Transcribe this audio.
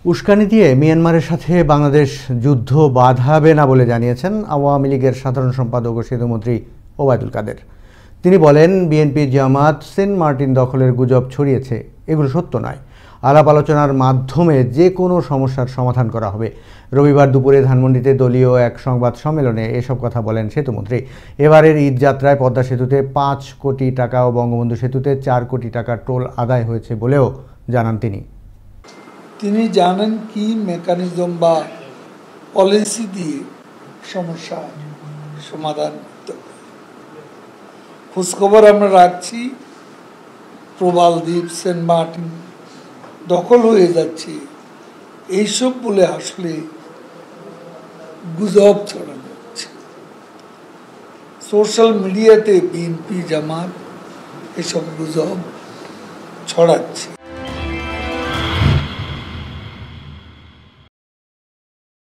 উস্কানি দিয়ে মিয়ানমারের সাথে বাংলাদেশ যুদ্ধ বাঁধাবে না বলে জানিয়েছেন আওয়ামী লীগের সাধারণ সম্পাদক ও সেতুমন্ত্রী ওবায়দুল কাদের। তিনি বলেন, বিএনপি জামাত সেন্ট মার্টিন দখলের গুজব ছড়িয়েছে, এগুলো সত্য নয়। আলাপ আলোচনার মাধ্যমে যে কোনো সমস্যার সমাধান করা হবে। রবিবার দুপুরে ধানমন্ডিতে দলীয় এক সংবাদ সম্মেলনে এসব কথা বলেন সেতুমন্ত্রী। এবারের ঈদ যাত্রায় পদ্মা সেতুতে 5 কোটি টাকা ও বঙ্গবন্ধু সেতুতে 4 কোটি টাকার টোল আদায় হয়েছে বলেও জানান তিনি। তিনি জানেন কি মেকানিজম বা পলিসি দিয়ে সমস্যা সমাধান করতে হবে। খোঁজখবর আমরা রাখছি, প্রবাল দ্বীপ, সেন্ট মার্টিন দখল হয়ে যাচ্ছে, এইসব বলে আসলে গুজব ছড়ানো হচ্ছে। সোশ্যাল মিডিয়াতে বিএনপি জামাত এসব গুজব ছড়াচ্ছে।